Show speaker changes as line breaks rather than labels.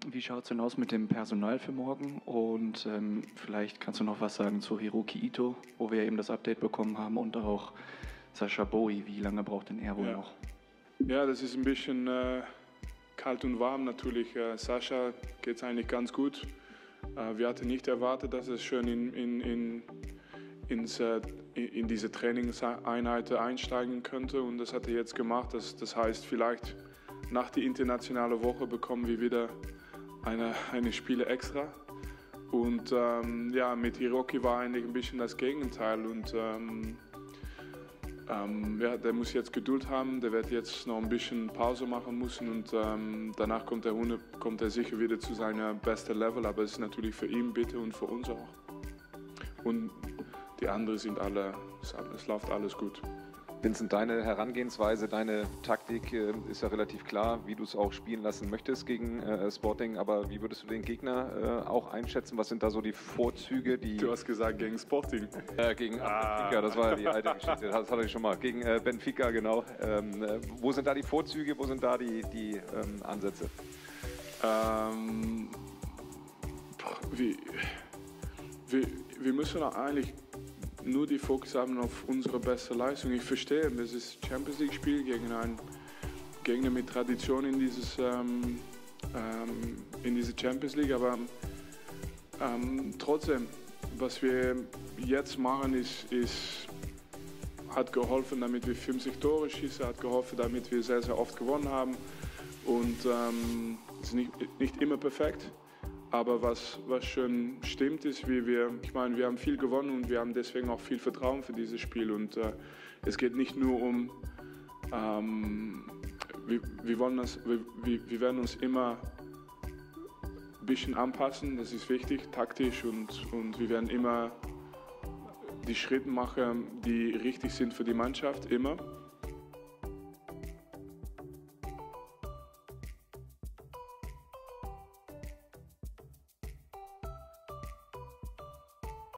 Wie schaut es denn aus mit dem Personal für morgen? Und vielleicht kannst du noch was sagen zu Hiroki Ito, wo wir eben das Update bekommen haben, und auch Sascha Bowie. Wie lange braucht denn er wohl noch?
Ja, das ist ein bisschen kalt und warm natürlich. Sascha geht es eigentlich ganz gut. Wir hatten nicht erwartet, dass es schön in diese Trainingseinheit einsteigen könnte, und das hat er jetzt gemacht. Das heißt, vielleicht nach der internationalen Woche bekommen wir wieder eine Spiele extra. Und ja, mit Hiroki war eigentlich ein bisschen das Gegenteil. Und ja, der muss jetzt Geduld haben, der wird jetzt noch ein bisschen Pause machen müssen, und danach kommt er sicher wieder zu seinem besten Level, aber es ist natürlich für ihn bitte und für uns auch. Und die anderen sind alle, es läuft alles gut.
Vincent, deine Herangehensweise, deine Taktik ist ja relativ klar, wie du es auch spielen lassen möchtest gegen Sporting, aber wie würdest du den Gegner auch einschätzen? Was sind da so die Vorzüge?
Du hast gesagt gegen Sporting.
Gegen Benfica, das war ja die alte Geschichte, das hatte ich schon mal. Gegen Benfica, genau. Wo sind da die Vorzüge, wo sind da die Ansätze?
Wir müssen eigentlich nur die Fokus haben auf unsere beste Leistung. Ich verstehe, das ist Champions League Spiel gegen einen Gegner mit Tradition in diese Champions League, aber trotzdem, was wir jetzt machen, hat geholfen, damit wir 50 Tore schießen, hat geholfen, damit wir sehr, sehr oft gewonnen haben, und es ist nicht immer perfekt. Aber was schon stimmt, ist, wir haben viel gewonnen, und wir haben deswegen auch viel Vertrauen für dieses Spiel. Und es geht nicht nur um, wir werden uns immer ein bisschen anpassen, das ist wichtig, taktisch, und wir werden immer die Schritte machen, die richtig sind für die Mannschaft, immer.